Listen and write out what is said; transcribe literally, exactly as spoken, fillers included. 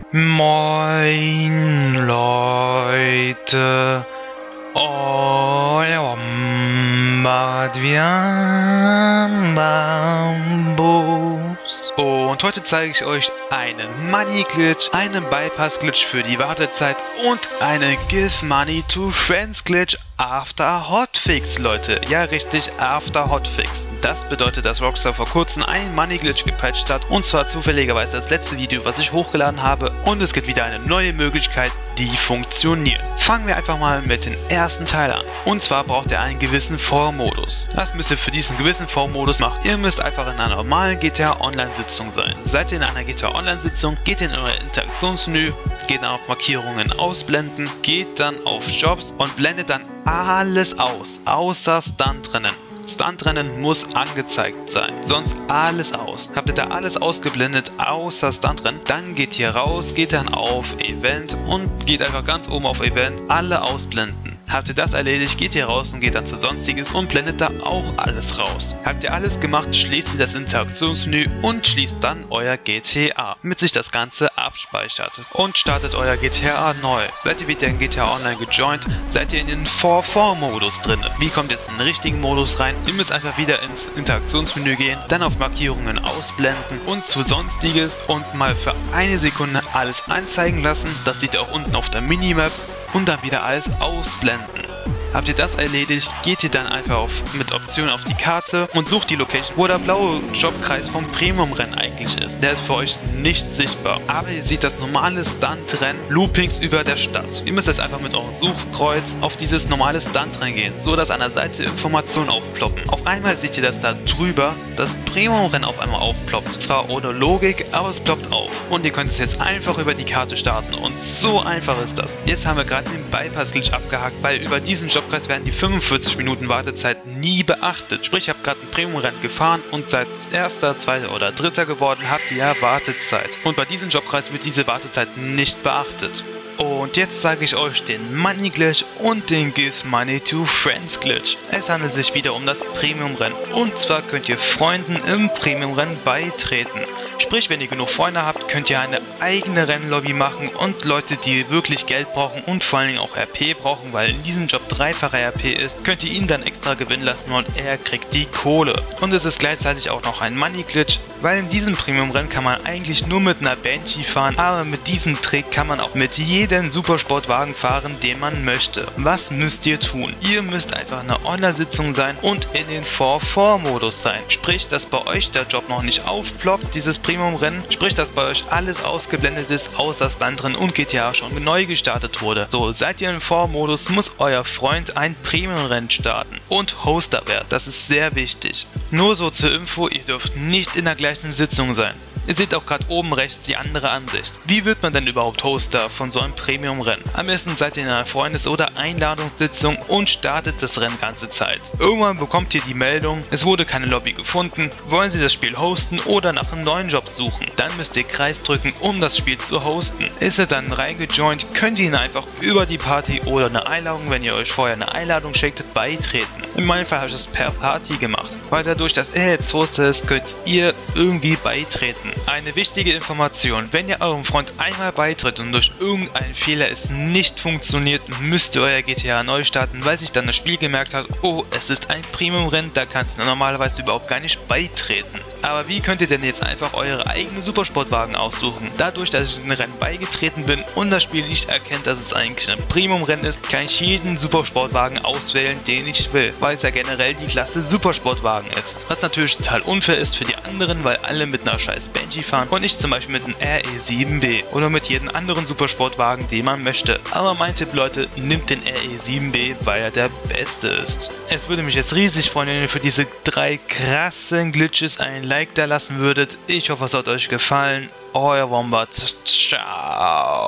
Moin Leute, euer Wombat Bambus. Und heute zeige ich euch einen Money Glitch, einen Bypass Glitch für die Wartezeit und einen Give Money to Friends Glitch after Hotfix, Leute. Ja richtig, after Hotfix. Das bedeutet, dass Rockstar vor kurzem einen Money Glitch gepatcht hat, und zwar zufälligerweise das letzte Video, was ich hochgeladen habe, und es gibt wieder eine neue Möglichkeit, die funktioniert. Fangen wir einfach mal mit dem ersten Teil an, und zwar braucht ihr einen gewissen Vormodus. Was müsst ihr für diesen gewissen Vormodus machen? Ihr müsst einfach in einer normalen G T A Online Sitzung sein. Seid ihr in einer G T A Online Sitzung, geht ihr in euer Interaktionsmenü, geht dann auf Markierungen ausblenden, geht dann auf Jobs und blendet dann alles aus, außer Stuntrennen. Stuntrennen muss angezeigt sein, sonst alles aus. Habt ihr da alles ausgeblendet, außer Stuntrennen, dann geht hier raus, geht dann auf Event und geht einfach ganz oben auf Event, alle ausblenden. Habt ihr das erledigt, geht ihr raus und geht dann zu Sonstiges und blendet da auch alles raus. Habt ihr alles gemacht, schließt ihr das Interaktionsmenü und schließt dann euer G T A, damit sich das Ganze abspeichert. Und startet euer G T A neu. Seid ihr wieder in G T A Online gejoint, seid ihr in den vier vier Modus drin. Wie kommt jetzt in den richtigen Modus rein? Ihr müsst einfach wieder ins Interaktionsmenü gehen, dann auf Markierungen ausblenden und zu Sonstiges und mal für eine Sekunde alles anzeigen lassen. Das seht ihr auch unten auf der Minimap. Und dann wieder alles ausblenden. Habt ihr das erledigt, geht ihr dann einfach auf, mit Option auf die Karte und sucht die Location, wo der blaue Jobkreis vom Premium-Rennen eigentlich ist. Der ist für euch nicht sichtbar, aber ihr seht das normale Stunt-Rennen Loopings über der Stadt. Ihr müsst jetzt einfach mit eurem Suchkreuz auf dieses normale Stunt-Rennen gehen, so dass an der Seite Informationen aufploppen. Auf einmal seht ihr, dass da drüber das Premium-Rennen auf einmal aufploppt. Zwar ohne Logik, aber es ploppt auf. Und ihr könnt es jetzt einfach über die Karte starten, und so einfach ist das. Jetzt haben wir gerade den Bypass-Glitch abgehakt, weil über diesen Jobkreis werden die fünfundvierzig Minuten Wartezeit nie beachtet. Sprich, ich habe gerade ein Premium-Rennen gefahren und seid erster, zweiter oder dritter geworden, habt ihr ja Wartezeit. Und bei diesem Jobkreis wird diese Wartezeit nicht beachtet. Und jetzt zeige ich euch den Money Glitch und den Give Money to Friends Glitch. Es handelt sich wieder um das Premium-Rennen, und zwar könnt ihr Freunden im Premium-Rennen beitreten. Sprich, wenn ihr genug Freunde habt, könnt ihr eine eigene Rennlobby machen, und Leute, die wirklich Geld brauchen und vor allen Dingen auch R P brauchen, weil in diesem Job dreifacher R P ist, könnt ihr ihn dann extra gewinnen lassen und er kriegt die Kohle. Und es ist gleichzeitig auch noch ein Money Glitch, weil in diesem Premium-Rennen kann man eigentlich nur mit einer Banshee fahren, aber mit diesem Trick kann man auch mit jedem Supersportwagen fahren, den man möchte. Was müsst ihr tun? Ihr müsst einfach in einer Online-Sitzung sein und in den vier vier Modus sein. Sprich, dass bei euch der Job noch nicht aufploppt, dieses Premium-Rennen, sprich, dass bei euch alles ausgeblendet ist, außer Stuntrennen und G T A schon neu gestartet wurde. So, seid ihr im vier Modus, muss euer Freund ein Premium-Rennen starten und Hoster werden. Das ist sehr wichtig. Nur so zur Info, ihr dürft nicht in der gleichen Sitzung sein. Ihr seht auch gerade oben rechts die andere Ansicht. Wie wird man denn überhaupt Hoster von so einem Premium-Rennen? Am besten seid ihr in einer Freundes- oder Einladungssitzung und startet das Rennen ganze Zeit. Irgendwann bekommt ihr die Meldung, es wurde keine Lobby gefunden, wollen Sie das Spiel hosten oder nach einem neuen Job suchen? Dann müsst ihr Kreis drücken, um das Spiel zu hosten. Ist er dann reingejoint, könnt ihr ihn einfach über die Party oder eine Einladung, wenn ihr euch vorher eine Einladung schickt, beitreten. In meinem Fall habe ich das per Party gemacht, weil dadurch, dass er jetzt Hoster ist, könnt ihr irgendwie beitreten. Eine wichtige Information: Wenn ihr eurem Freund einmal beitritt und durch irgendeinen Fehler es nicht funktioniert, müsst ihr euer G T A neu starten, weil sich dann das Spiel gemerkt hat, oh, es ist ein Premium-Rennen, da kannst du normalerweise überhaupt gar nicht beitreten. Aber wie könnt ihr denn jetzt einfach eure eigenen Supersportwagen aussuchen? Dadurch, dass ich in ein Rennen beigetreten bin und das Spiel nicht erkennt, dass es eigentlich ein Premium-Rennen ist, kann ich jeden Supersportwagen auswählen, den ich will, weil es ja generell die Klasse Supersportwagen ist. Was natürlich total unfair ist für die anderen, weil alle mit einer scheiß Banshee fahren und ich zum Beispiel mit einem R E sieben B oder mit jedem anderen Supersportwagen, den man möchte. Aber mein Tipp, Leute, nimmt den R E sieben B, weil er der beste ist. Es würde mich jetzt riesig freuen, wenn ihr für diese drei krassen Glitches ein Like da lassen würdet. Ich hoffe, es hat euch gefallen. Euer Wombat. Ciao.